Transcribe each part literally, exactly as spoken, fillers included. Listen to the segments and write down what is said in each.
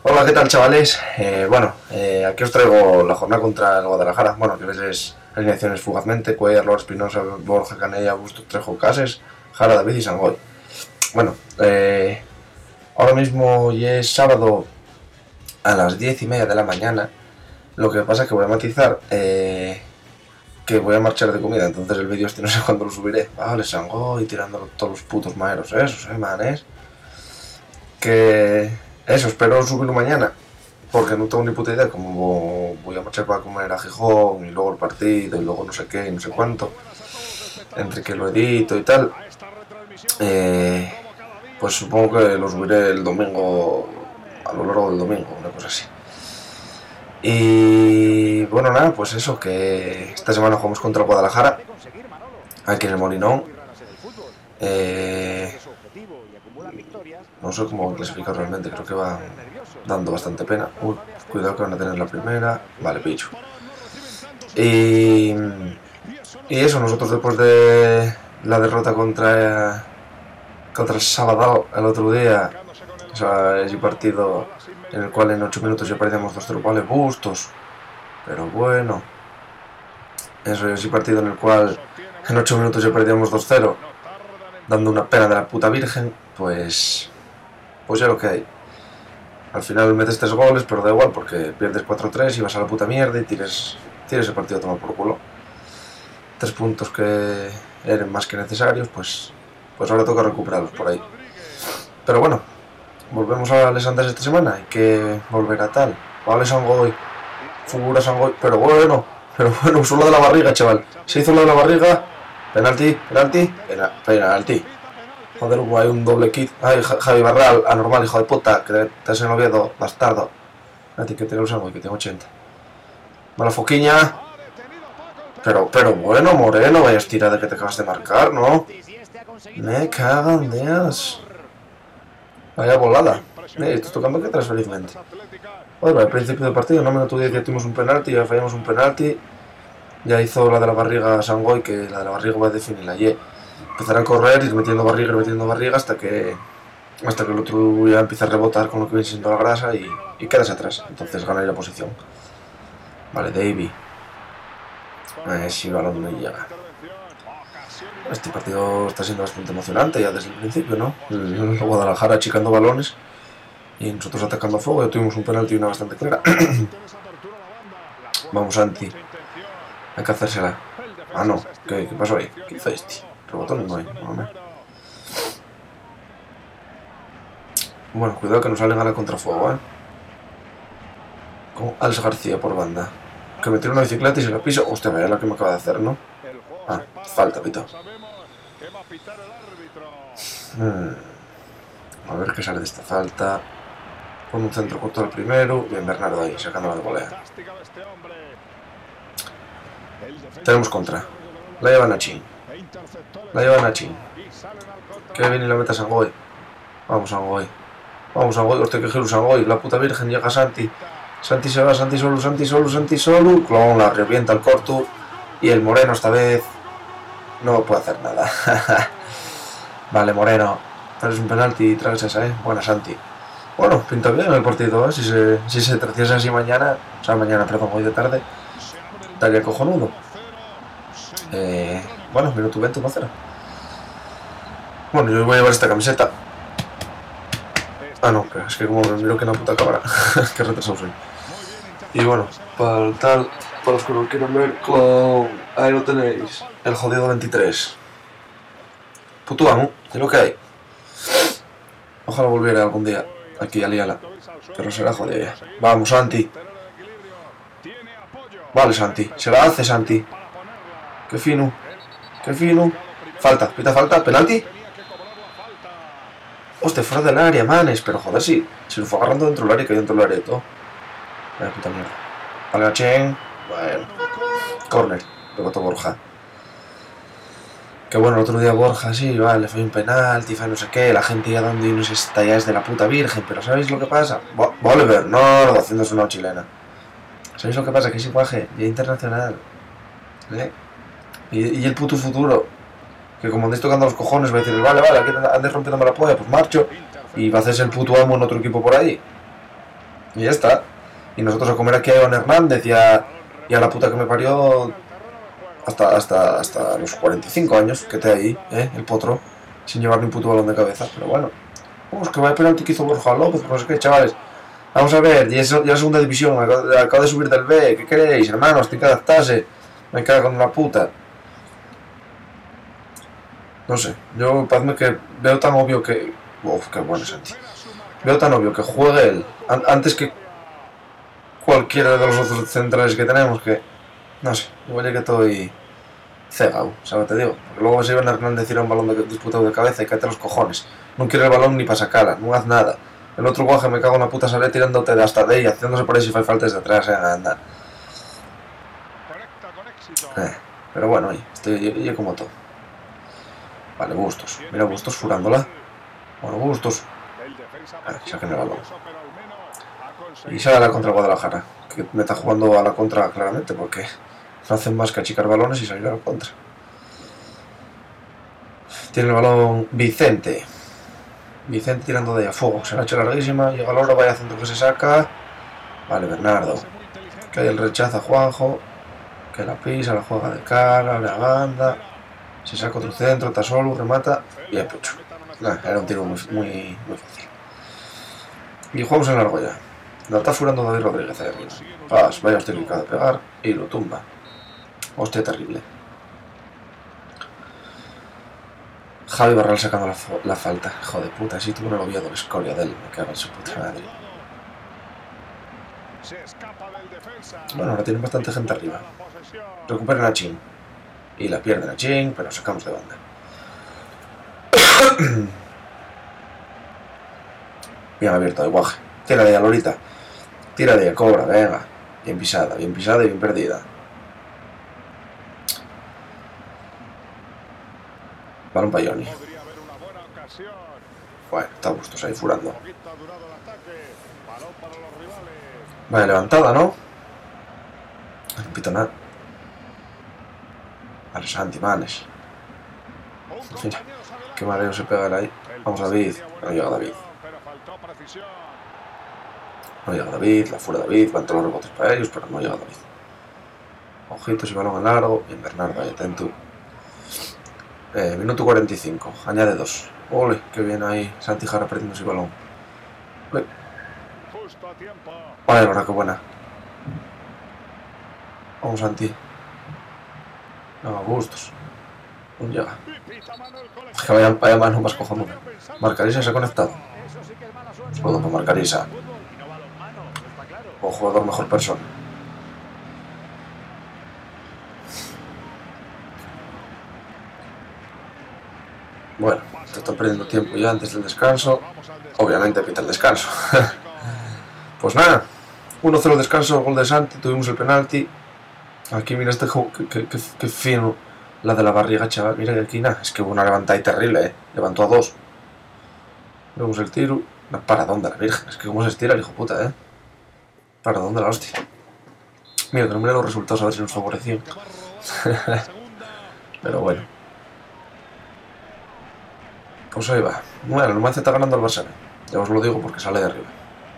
Hola, ¿qué tal, chavales? Eh, bueno, eh, aquí os traigo la jornada contra el Guadalajara. Bueno, que ves alineaciones fugazmente: Cuellar, Lord Espinosa, Borja, Canella, Bustos, Trejo, Cases, Jara, David y Sangoy. Bueno, eh, ahora mismo ya es sábado a las diez y media de la mañana. Lo que pasa es que voy a matizar eh, que voy a marchar de comida, entonces el vídeo este no sé cuándo lo subiré. Vale, Sangoy tirando todos los putos maeros esos, eh, manes. Que eso, espero subirlo mañana, porque no tengo ni puta idea cómo voy a marchar para comer a Gijón y luego el partido y luego no sé qué y no sé cuánto, entre que lo edito y tal. Eh, pues supongo que lo subiré el domingo, a lo largo del domingo, una cosa así. Y bueno, nada, pues eso, que esta semana jugamos contra el Guadalajara, aquí en el Molinón. Eh, no sé cómo clasificar realmente, creo que va dando bastante pena. Uy, cuidado que van a tener la primera. Vale, picho. Y, y eso, nosotros después de la derrota contra contra el Sabadell el otro día, o sea, ese partido en el cual en ocho minutos ya perdíamos dos cero, vale, Bustos, pero bueno, eso, ese partido en el cual en ocho minutos ya perdíamos dos cero, dando una pena de la puta virgen, pues pues ya lo que hay. Al final metes tres goles, pero da igual, porque pierdes cuatro tres y vas a la puta mierda y tires, tires el partido a tomar por culo. Tres puntos que eran más que necesarios, pues, pues ahora toca recuperarlos por ahí. Pero bueno, volvemos a Les Andes esta semana, hay que volver a tal. Vale, Sangoy, figura Sangoy, pero bueno, pero bueno, solo de la barriga, chaval. Se hizo lo de la barriga, penalti, penalti, penalti. Joder, hay un doble kit. Ay, Javi Barral, anormal, hijo de puta, que te has en Oviedo, bastardo. A ti que te lo Sangoy, que tengo ochenta. Mala foquiña. Pero, pero bueno, Moreno, vaya estirada que te acabas de marcar, ¿no? Me cagan Dios. Vaya volada. Eh, estás tocando que atrás felizmente. Bueno, al principio del partido, no me minuto diez ya tuvimos un penalti, ya fallamos un penalti. Ya hizo la de la barriga Sangoy, que la de la barriga va a definir la Y. Empezarán a correr, ir metiendo barriga, ir metiendo barriga hasta que hasta que el otro ya empieza a rebotar con lo que viene siendo la grasa y, y quedas atrás. Entonces gana la posición. Vale, Davey. Eh, si balón no llega. Este partido está siendo bastante emocionante ya desde el principio, ¿no? El Guadalajara achicando balones y nosotros atacando a fuego. Ya tuvimos un penalti y una bastante clara. Vamos, Santi. Hay que hacérsela. Ah, no. ¿Qué, qué pasó ahí? ¿Qué hizo este? Rebotón no hay. No, bueno, cuidado que nos salen a la contrafuego, ¿eh? Con Alex García por banda. Que me tira una bicicleta y se la pisa. Hostia, vaya la que me acaba de hacer, ¿no? Ah, falta, pito. Hmm. A ver qué sale de esta falta. Con un centro corto al primero. Bien, Bernardo ahí, sacándola de volea. Tenemos contra. La lleva Nachin. La lleva Nachin. Que viene y la meta Sangoy. Vamos, Sangoy. Vamos, Sangoy. Hostia, que giro Sangoy. La puta virgen, llega Santi. Santi se va, Santi solo, Santi solo, Santi solo. Clon la revienta el corto. Y el Moreno esta vez no puede hacer nada. Vale, Moreno. Traes un penalti y traes esa, ¿eh? Buena, Santi. Bueno, pinta bien el partido, ¿eh? Si se, si se trociese así mañana, o sea, mañana, perdón, hoy de tarde, estaría cojonudo. Eh, bueno, minuto veinte, uno cero. Bueno, yo voy a llevar esta camiseta. Ah, no, es que como me miro que una puta cámara. Que retrasado soy. Y bueno, para el tal, para los que lo quieran ver, con... ahí lo tenéis. El jodido veintitrés. Puto amo, es lo que hay. Ojalá volviera algún día aquí a Liala. Pero será jodido ya. Vamos, Santi. Vale, Santi. Se la hace, Santi. Qué fino. Qué fino. Falta, pita falta, penalti. Hostia, fuera del área, manes. Pero joder, sí. Se lo fue agarrando dentro del área, que dentro del área y todo. Vaya puta mierda. Vale, la Chen. Bueno. Corner. Rebotó Borja. Que bueno, el otro día Borja, sí, vale, fue un penalti, fue no sé qué, la gente ya dando unos estallas de la puta virgen, pero ¿sabéis lo que pasa? Bo Bolívar, no, lo haciéndose una chilena. ¿Sabéis lo que pasa? Que ese guaje ya internacional. ¿Eh? Y, y el puto futuro. Que como andáis tocando los cojones, va a decir, vale, vale, aquí andáis rompiéndome la polla, pues marcho. Y va a hacerse el puto amo en otro equipo por ahí. Y ya está. Y nosotros a comer aquí a Iván Hernández y a, y a la puta que me parió hasta, hasta, hasta los cuarenta y cinco años que te ahí, ¿eh? El potro, sin llevar ni un puto balón de cabeza. Pero bueno, vamos, que vaya penalti que hizo Borja López, no sé qué, chavales. Vamos a ver, ya es la segunda división, acabo, acabo de subir del B, ¿qué queréis, hermanos? Tiene que adaptarse. Me cago con una puta. No sé, yo parece que veo tan obvio que... Uf, qué bueno Santi. Veo tan obvio que juegue él an antes que cualquiera de los otros centrales que tenemos que... No sé, igual ya que estoy cegado, ¿sabes? Te digo. Porque luego se iban a Hernández ir a un balón de, disputado de cabeza y cállate los cojones. No quiere el balón ni para sacarla, no haz nada. El otro guaje me cago en la puta sale tirándote de hasta de ahí, haciéndose por ahí si fai falta desde atrás, eh, anda. Eh, pero bueno, oye, estoy yo como todo. Vale, Bustos. Mira Bustos furándola. Bueno, Bustos. Ah, saquen el balón. Y sale a la contra Guadalajara. Que me está jugando a la contra claramente porque no hacen más que achicar balones y salir a la contra. Tiene el balón Vicente. Vicente tirando de ahí a fuego. Se la ha hecho larguísima. Llega Laura, vaya centro que se saca. Vale, Bernardo. Que hay el rechaza a Juanjo. Que la pisa, la juega de cara, abre a banda. Se saca otro centro, está solo, remata. Y el pecho. Nah, era un tiro muy, muy, muy fácil. Y jugamos en largo ya. La está furando David Rodríguez ahí arriba. Paz, vaya hostia que acaba de pegar. Y lo tumba. Hostia terrible. Javi Barral sacando la, la falta. Hijo de puta, si tú no lo vio de la escoria de él. Me cago en su puta madre. Bueno, ahora tienen bastante gente arriba. Recuperan a Chin. Y la pierden a Chin, pero sacamos de banda. Bien abierto de guaje. Tira de ella, Lorita. Tira de ella, cobra, venga. Bien pisada, bien pisada y bien perdida. Balón para Johnny. Bueno, está Bustos ahí furando. Vale, levantada, ¿no? No pito nada. Vale, Santi, Manes. Mira, qué mareo se pega ahí. Vamos a David. No llega David. No llega David, la fuera David, van todos los rebotes para ellos, pero no llega David. Ojitos y balón en largo. Bien, Bernardo, ahí atento. Eh, minuto cuarenta y cinco, añade dos. Ole, qué bien ahí Santi Jara perdiendo ese balón. Ole. Vale, ahora qué buena. Vamos, Santi. No, a gustos. No llega. Es que vaya, vaya mano más cojonuda. Marcarisa se ha conectado. Juego para Marcarisa. O jugador mejor persona. Bueno, te están perdiendo tiempo ya antes del descanso. Obviamente pita el descanso. Pues nada, uno cero descanso, gol de Santi, tuvimos el penalti. Aquí mira este juego, que, que, que, que fino la de la barriga, chaval. Mira que aquí nada, es que hubo una levantada ahí terrible, eh. Levantó a dos. Vemos el tiro. Una paradón de la virgen, es que cómo se estira el hijo puta, eh. Paradón de la hostia. Mira, que no mira los resultados a ver si nos favoreció. Pero bueno. Pues ahí va. Bueno, el Numancia está ganando al Barça. Ya os lo digo porque sale de arriba.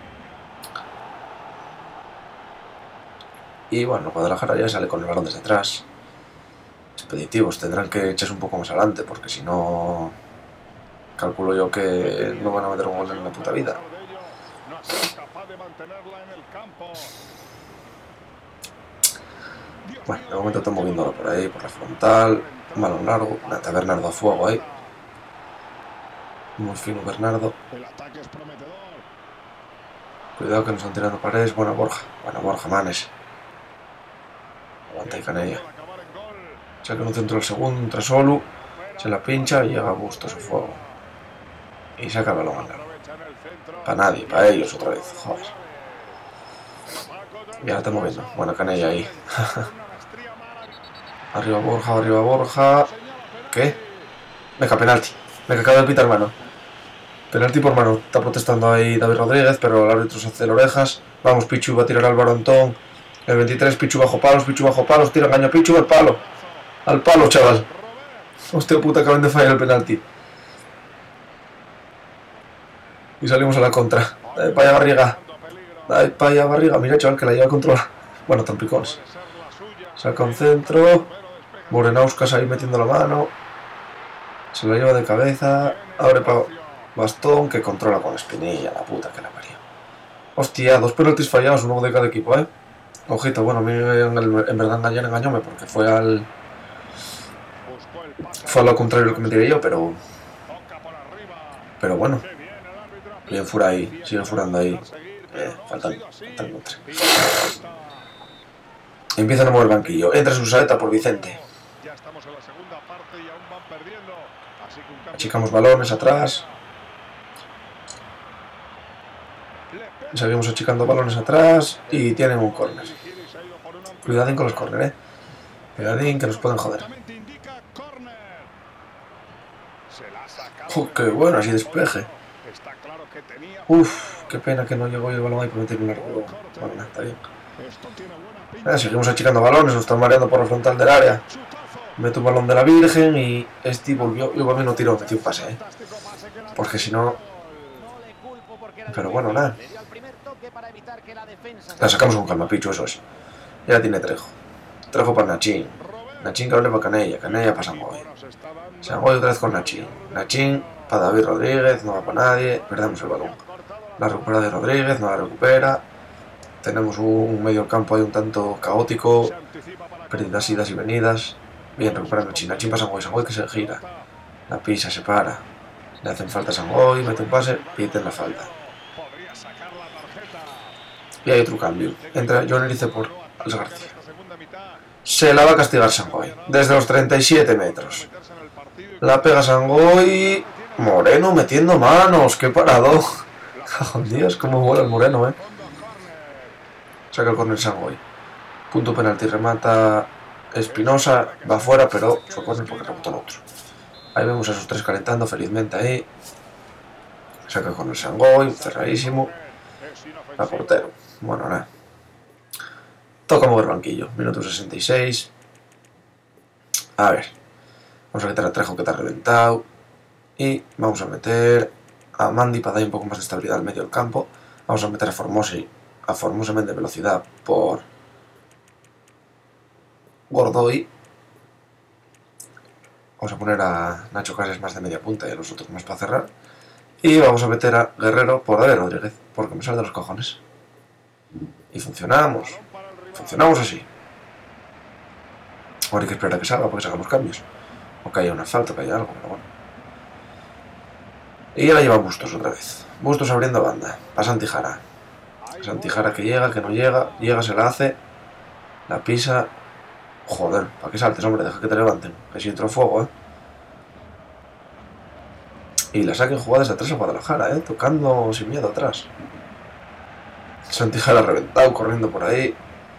Y bueno, Guadalajara ya sale con el balón desde atrás. Expeditivos, tendrán que echarse un poco más adelante porque si no... Calculo yo que no van a meter un gol en la puta vida. Bueno, de momento están moviéndolo por ahí, por la frontal. Un balón largo. Nata Bernardo a fuego ahí. Muy fino Bernardo. Cuidado que nos están tirando paredes. Buena Borja. Buena Borja, Manes. Aguanta y Canella. Saca un centro al segundo, entra solo. Se la pincha y llega a Bustos a fuego. Y saca el balón al largo. Para nadie, para ellos otra vez. Joder. Y ahora está moviendo. Bueno, Canella ahí. Arriba Borja, arriba Borja. ¿Qué? Venga, penalti. Venga, acaba de pitar mano. Penalti por mano. Está protestando ahí David Rodríguez, pero el árbitro se hace de orejas. Vamos, Pichu va a tirar al Barontón. El veintitrés, Pichu bajo palos, Pichu bajo palos. Tira engaño a Pichu al palo. Al palo, chaval. Hostia puta, acaban de fallar el penalti. Y salimos a la contra. Dale para allá, Barriga. Ahí para allá, barriga. Mira, chaval, que la lleva controlada. Bueno, trompicones. Saca un centro. Burenauskas ahí metiendo la mano. Se la lleva de cabeza. Abre para Bastón, que controla con espinilla. La puta que la parió. Hostia, dos penaltis fallados, uno de cada equipo, eh. Ojito, bueno, a mí en, el, en verdad engañar engañóme porque fue al. Fue a lo contrario lo que me tiré yo, pero. Pero bueno. Bien fura ahí, sigue furando ahí. Eh, faltan, faltan otra. Empiezan a mover el banquillo. Entra su saeta por Vicente. Achicamos balones atrás. Seguimos achicando balones atrás. Y tienen un córner. Cuidadín con los córner, eh. Cuidadín que nos pueden joder. Uh, qué bueno, así despeje. Uf, qué pena que no llegó el balón ahí para meter un largo. Bueno, nada, está bien. Eh, seguimos achicando balones, nos están mareando por la frontal del área. Mete un balón de la Virgen y este volvió. Igual me no tiró, metió un pase, eh. Porque si no. Pero bueno, nada. La sacamos con calma, Pichu, eso es. Ya tiene Trejo. Trejo para Nachín. Nachín que hable para Canella. Canella para Sangoy. Sangoy otra vez con Nachín. Nachín para David Rodríguez. No va para nadie. Perdemos el balón. La recupera de Rodríguez. No la recupera. Tenemos un medio campo ahí un tanto caótico. Pérdidas, idas y venidas. Bien, recupera Nachín. Nachín para Sangoy. Sangoy que se gira. La pisa, se para. Le hacen falta a Sangoy. Mete un pase. Piten la falta. Y hay otro cambio. Entra John Erice por Alex García. Se la va a castigar Sangoy. Desde los treinta y siete metros. La pega Sangoy. Moreno metiendo manos. ¡Qué parado! ¡Oh, Dios! Cómo vuela el Moreno, eh. Saca el córner Sangoy. Punto penalti. Remata Espinosa. Va fuera, pero fue córner porque rebotó el otro. Ahí vemos a esos tres calentando felizmente ahí. Saca el córner Sangoy. Cerradísimo. A portero. Bueno, nada. Toca mover banquillo. Minuto sesenta y seis. A ver. Vamos a quitar a Trejo que te ha reventado. Y vamos a meter a Mandy para dar un poco más de estabilidad al medio del campo. Vamos a meter a Formosi. A Formosamente velocidad por Gordoy. Vamos a poner a Nacho Casas más de media punta y a los otros más para cerrar. Y vamos a meter a Guerrero por David Rodríguez. Porque me sale de los cojones. Y funcionamos. Funcionamos así. Ahora hay que esperar a que salga porque sacamos cambios. O que haya una falta, que haya algo, pero bueno. Y ya la lleva Bustos otra vez. Bustos abriendo banda. Para Santijara. Santijara que llega, que no llega. Llega, se la hace. La pisa. Joder, para que saltes, hombre, deja que te levanten. Que si entró fuego, eh. Y la saquen jugadas de atrás a Guadalajara, eh. Tocando sin miedo atrás. Santijara reventado, corriendo por ahí.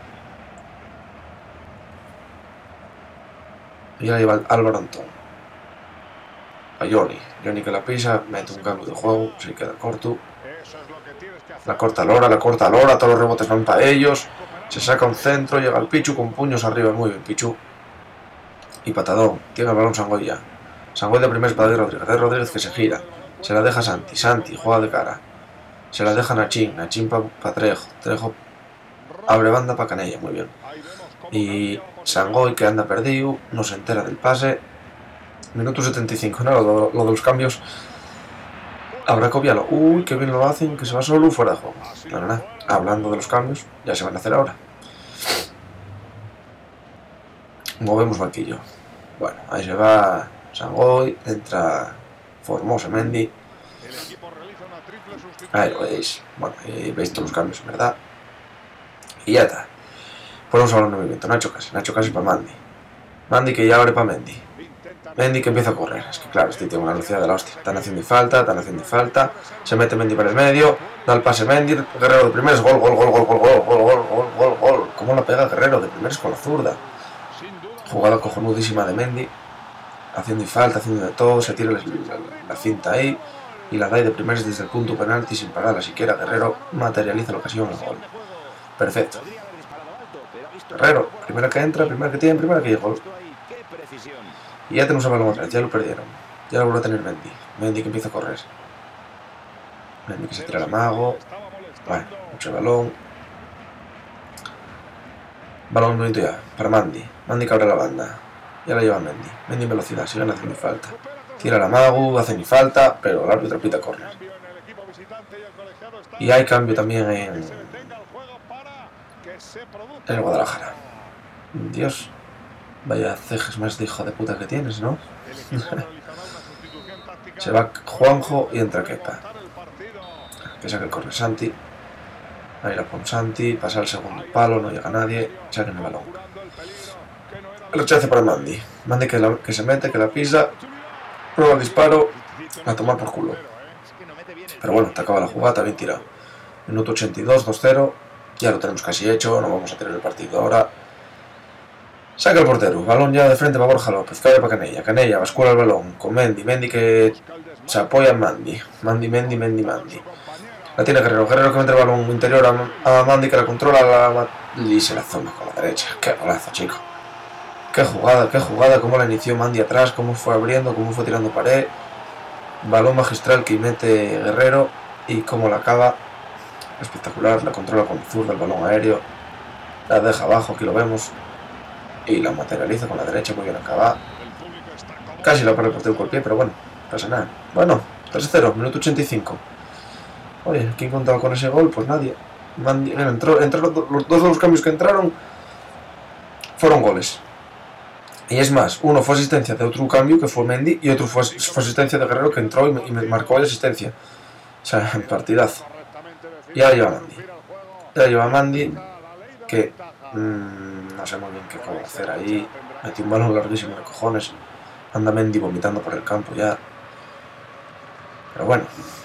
Y ya lleva Álvaro Antón. A Johnny. Johnny que la pisa, mete un cambio de juego, se queda corto. La corta Lora, la corta Lora, todos los rebotes van para ellos. Se saca un centro, llega el Pichu con puños arriba, muy bien Pichu. Y patadón, tiene el balón Sangoy ya. Sangoy de primer para David Rodríguez. David Rodríguez que se gira. Se la deja Santi, Santi, juega de cara. Se la deja Nachín, Nachín para pa Trejo. Trejo abre banda para Canella, muy bien. Y Sangoy que anda perdido, no se entera del pase. Minuto setenta y cinco, ¿no? Lo, lo de los cambios. Habrá que obviarlo. Uy, qué bien lo hacen, que se va solo fuera de juego. No, no, no. Hablando de los cambios, ya se van a hacer ahora. Movemos banquillo. Bueno, ahí se va Sangoy, entra Formosa Mendy. Ahí lo veis. Bueno, ahí veis todos los cambios, ¿verdad? Y ya está. Ponemos ahora un movimiento. Nacho Casas, Nacho Casas para Mandy. Mandy que ya abre para Mendy. Mendy que empieza a correr. Es que claro, este tiene una velocidad de la hostia. Están haciendo falta, están haciendo falta. Se mete Mendy para el medio. Da el pase Mendy. Guerrero de primeros. Gol, gol, gol, gol, gol, gol, gol, gol, gol, gol, gol. ¿Cómo la pega Guerrero de primeros con la zurda? Jugada cojonudísima de Mendy. Haciendo falta, haciendo de todo. Se tira la, la, la cinta ahí. Y la da de primeros desde el punto penalti sin pararla siquiera. Guerrero materializa la ocasión el gol. Perfecto. Guerrero, primera que entra, primera que tiene, primera que llega. Gol. Y ya tenemos el balón otra vez, ya lo perdieron. Ya lo vuelve a tener Mendy. Mendy que empieza a correr. Mendy que se tira al amago. Vale, mucho balón. Balón bonito ya, para Mandy. Mandy que abre la banda. Ya la lleva Mendy. Mendy en velocidad, sigue haciendo falta. Tira la Magu, hace ni falta, pero el árbitro pita córner. Y hay cambio también en, en el Guadalajara. Dios, vaya cejes más de hijo de puta que tienes, ¿no? Se va Juanjo y entra Kepa. Que saque el córner Santi. Ahí la pone Santi, pasa al segundo palo, no llega nadie, saquen el balón. El rechace para Mandy. Mandy que, la, que se mete, que la pisa, prueba el disparo, a tomar por culo. Pero bueno, te acaba la jugada, bien tirado. Minuto ochenta y dos, dos cero, ya lo tenemos casi hecho, no vamos a tener el partido ahora. Saca el portero, balón ya de frente para Borja López, cae para Canella, Canella, bascula el balón con Mendy, Mendy que se apoya en Mandy, Mandy, Mendy, Mendy, Mandy. La tiene Guerrero, Guerrero que mete el balón interior a, a Mandy que la controla la, y se la zona con la derecha. Qué golazo, chico. Qué jugada, qué jugada, cómo la inició Mandy atrás, cómo fue abriendo, cómo fue tirando pared. Balón magistral que mete Guerrero y cómo la acaba. Espectacular, la controla con zurda el balón aéreo. La deja abajo, aquí lo vemos. Y la materializa con la derecha, muy bien acabada. Casi la para el portero con el pie, pero bueno, no pasa nada. Bueno, tres cero, minuto ochenta y cinco. Oye, ¿quién contaba con ese gol? Pues nadie. Mandy, mira, entró, entró los, los dos de los cambios que entraron fueron goles. Y es más, uno fue asistencia de otro cambio que fue Mendy y otro fue, fue asistencia de Guerrero que entró y me, y me marcó la asistencia. O sea, en partidazo. Y ahora lleva Mandy. Ya lleva Mandy que mmm, no sé muy bien qué acabo de hacer ahí. Metí un balón larguísimo de cojones. Anda Mendy vomitando por el campo ya. Pero bueno.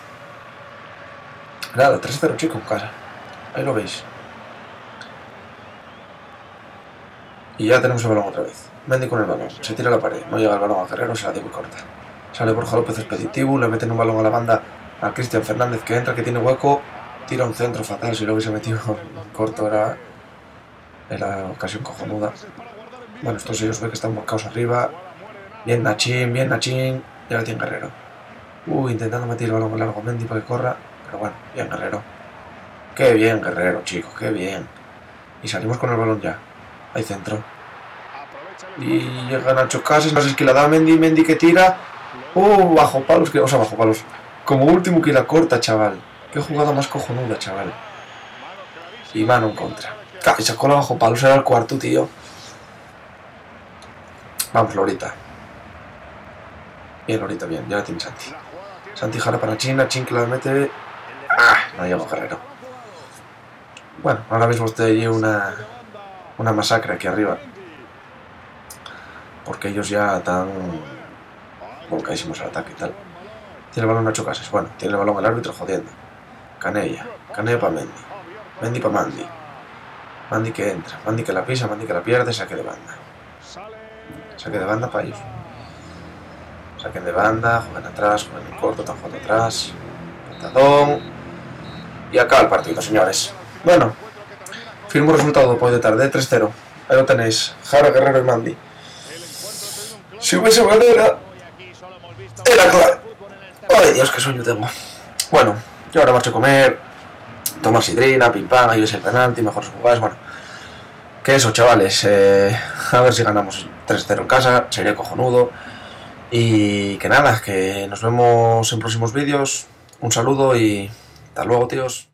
Nada, tres cero chico en casa. Ahí lo veis. Y ya tenemos el balón otra vez. Mendy con el balón. Se tira a la pared. No llega el balón a Guerrero, se la dio muy corta. Sale Borja López expeditivo. Le meten un balón a la banda a Cristian Fernández que entra, que tiene hueco. Tira un centro fatal. Si lo hubiese metido corto era, era ocasión cojonuda. Bueno, estos ellos ven que están marcados arriba. Bien Nachín, bien Nachín. Ya la tiene Guerrero. Uy, intentando meter el balón largo a Mendy para que corra. Pero bueno, bien Guerrero. Qué bien Guerrero, chicos, qué bien. Y salimos con el balón ya. Hay centro. Y llega Nacho Casas, no sé que la da Mendy, Mendy que tira. Uh, bajo palos, que, o sea, bajo palos. Como último que la corta, chaval. Qué jugada más cojonuda, chaval. Y mano en contra. Casi sacó la bajo palos, era el cuarto, tío. Vamos, Lorita. Bien, Lorita, bien, ya la tiene Santi. Santi jala para China, Chin que la mete. ¡Ah! No llegó Guerrero. Bueno, ahora mismo estoy una, una masacre aquí arriba. Porque ellos ya están volcadísimos al ataque y tal. Tiene el balón Nacho Casas. Bueno, tiene el balón el árbitro jodiendo. Canella. Canella para Mendy. Mendy para Mandy. Mandy que entra. Mandy que la pisa, Mandy que la pierde. Saque de banda. Saque de banda para ellos. Saquen de banda, juegan atrás, juegan en corto, están jugando atrás. Patadón. Y acá el partido, señores. Bueno, firmo resultado después de tarde, tres cero. Ahí lo tenéis, Jara, Guerrero y Mandy. Si hubiese bandera, era claro. Ay, Dios, qué sueño tengo. Bueno, yo ahora marcho a comer, tomar sidrina, pim pam, ahí es el penalti, mejores jugadas, bueno. Que eso, chavales, eh, a ver si ganamos tres cero en casa, sería cojonudo. Y que nada, que nos vemos en próximos vídeos. Un saludo y hasta luego, tíos.